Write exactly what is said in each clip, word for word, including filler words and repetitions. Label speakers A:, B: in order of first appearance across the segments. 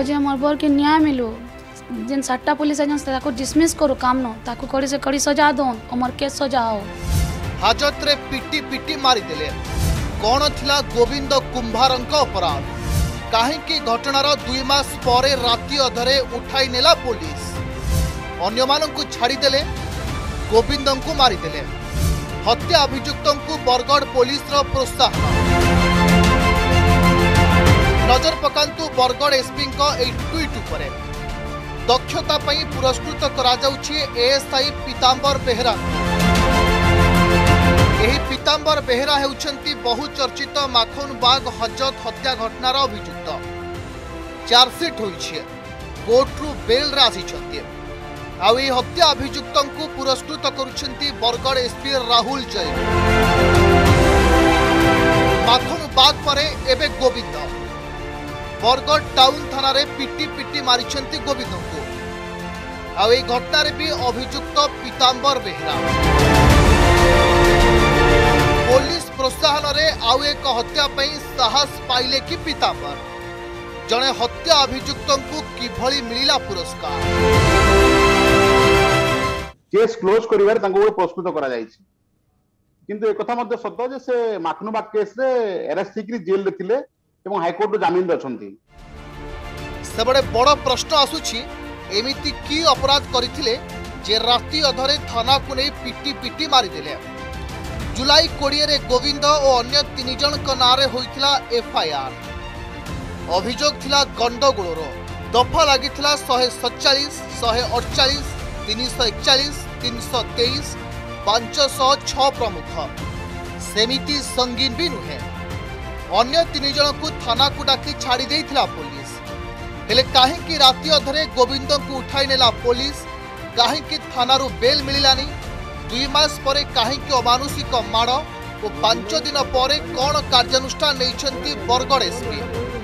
A: आज मोर बर के न्याय मिलो जेन सातटा पुलिस एजेंस ताको डिसमिस करो काम न ताको कड़ी से कड़ी सजा दोन अमर केस सजा हो।
B: हाजत रे पिटी पिटी मारी देले कौन थिला गोविंद कुंभारंक अपराध काहेकि घटनार दुई मास परे राति अधरे उठाई नेला पुलिस अन्य मानंकु छाड़ी देले गोविंद को मारी देले हत्या अभियुक्त को बरगढ़ पुलिस रो प्रोत्साहन नजर पकांतु बरगढ़ एसपी को ए ट्वीट उपरे दक्षता पई पुरस्कृत करा जाउछि एएसआई पीतांबर बेहरा एही पीतांबर बेहरा हेउछंती बहुचर्चित माखन बाग हजत हत्या घटनार अभियुक्त चार्जसीट होइछि कोर्टरू बेल रे आसीछंती आउ ए हत्या अभियुक्त को पुरस्कृत करुछंती बरगढ़ एसपी राहुल जैन माखन बाग परे एबे गोविंद बरगढ़ टाउन थाना रे पिटी पिटी मारिछंती गोविंद को आउ ए घटना रे भी अभियुक्त पीतांबर बेहरा पुलिस प्रोत्साहन रे आउ एक हत्या पई साहस पाइले कि पीतांबर जने हत्या अभियुक्त को किभली मिलिला पुरस्कार
C: केस क्लोज करिवार तांको पुरस्कृत करा जायछि किंतु एक कथा मध्ये सत्य जे से माखनुबाग केस रे अरेस्ट हिकरी जेल रे थिले एवं हाईकोर्ट रो जामीन अछंती
B: सबडे बड़ प्रश्न आसुछि एमिति की अपराध करिथिले जे राति अधरे थाना को नै पिटी पिटी मारी देले जुलाई बीस रे गोविंद और अन्य तीन जन को नारे होइथिला एफआईआर अभियोग थिला गंडगोळर दफा लागिथिला एक सौ सैंतालीस एक सौ अड़तालीस तीन सौ इकतालीस तीन सौ तेईस पाँच सौ छह प्रमुख सेमिति संगीन भी नुहे अन्य तीन जन को थाना को डाकी छाड़ी देइथिला पुलिस हेले काहेकि राति अधरे गोविंद को उठाई नेला पुलिस काहेकि थाना रो बेल मिलिलानी दुई मास परे काहेकि अमानुषिक माड़ और पांच दिन परे कौन कार्यानुष्ठान नैछंती बरगढ़ एसपी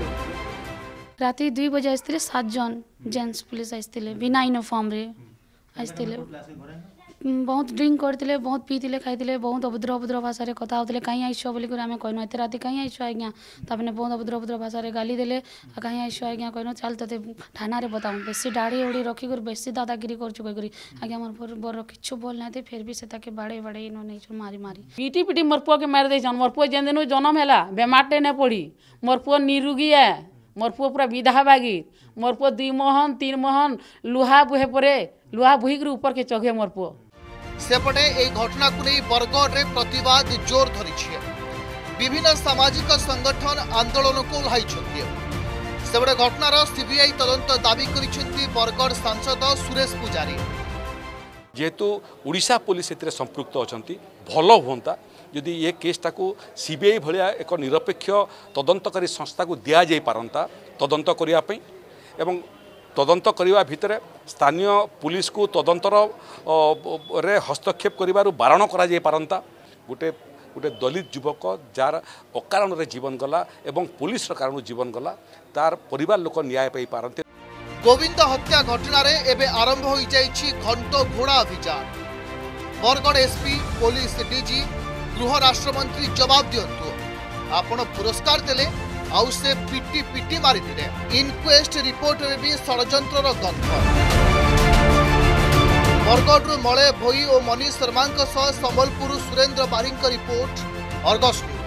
A: राति दुई बजे आसते सात जन जेंट्स पुलिस आसते बिना यूनिफॉर्म रे आसते बहुत ड्रिंक करते बहुत पीते खाई बहुत अभद्र अभद्र भाषा रे कथा होते कहीं आइस बोलिक आम कहन एत राति कहीं आइस आज्ञा तापने बहुत अभद्र अभद्र भाषा रे गाली देले कहीं आइस आज्ञा कहन चल ते थाना रे बताऊँ बेसी दाढ़ी उड़ी रखिक बेसी दादागिरी कर आज्ञा मोर बर किछु बोल ना फिर भी से बाड़े बाड़े नहीं मारी मारी
D: पीटी पिटी मोर पुआ के मार दे मोर पुआ जेन दिन जन्म है बेमारटे ने पड़ी मोर पुआ निरुगी है मोर पुआ पूरा विधा बागी मोर पुआ दुई मोहन तीन मोहन लुहा बुहे परे लुहा बुहिक ऊपर के चघे मोर पुआ
B: सेपटे ए घटना को नहीं बरगढ़ रे प्रतिवाद जोर धरी विभिन्न सामाजिक संगठन आंदोलन को उल्हाई सेपटे घटनार सीबीआई तदंत दाबी करिसेंती बरगढ़ सांसद सुरेश पुजारी
E: जेहेतु ओडिशा पुलिस एतिरे संपृक्त अछंती भलो होंता यदि ये केसटा को सीबीआई भलिया एक निरपेक्ष तदंतकारी संस्था को दिया जाई पारंता तदंत करिया पई एवं तदंत करने भितर स्थानीय पुलिस को तदंतर रे हस्तक्षेप करिबारु बारण करा जाय पारंता गोटे गोटे दलित युवक जार अकारण रे जीवन गला एवं पुलिस र कारण जीवन गला तार परिवार लोक न्याय पाई पारंते।
B: गोविंद हत्या घटना रे एबे आरंभ होई जायछि घंटो घोड़ा अभियान बरगढ़ एसपी पुलिस डीजी गृह राष्ट्रमंत्री जवाब दियंतु आपण पुरस्कार देले आउ से पिटी पिटी मारी दिले इनक्वेस्ट रिपोर्ट रे भी षडयंत्र गंध बरगढ़ मलय भोई और मनीष शर्मा संबलपुर सुरेंद्र बारिंग रिपोर्ट अर्गस।